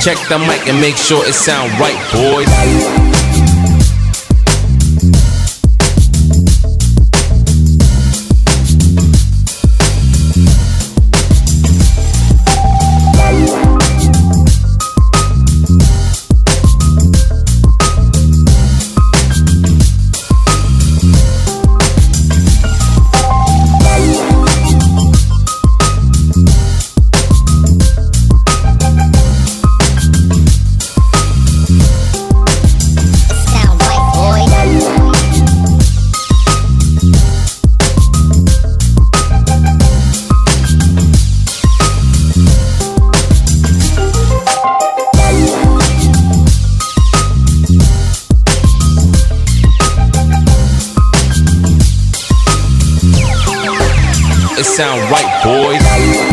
Check the mic and make sure it sound right, boys. It sound right, boys.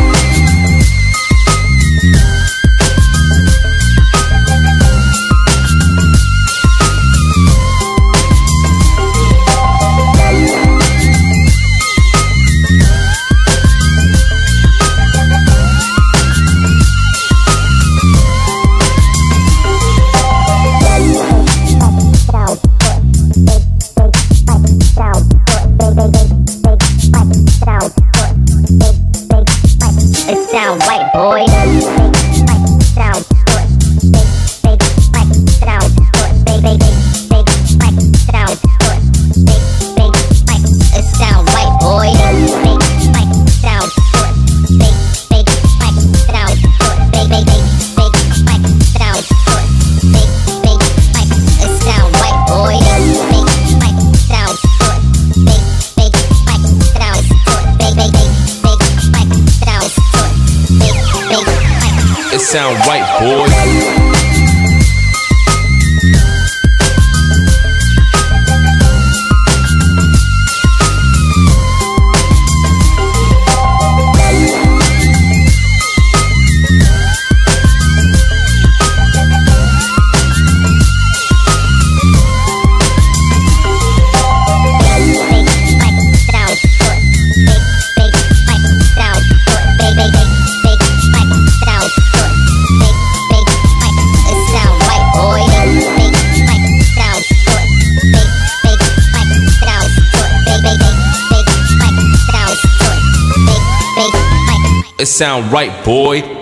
Sound white, boy. Sound it sound white, boy. It sound right, boys. It sound right, boy.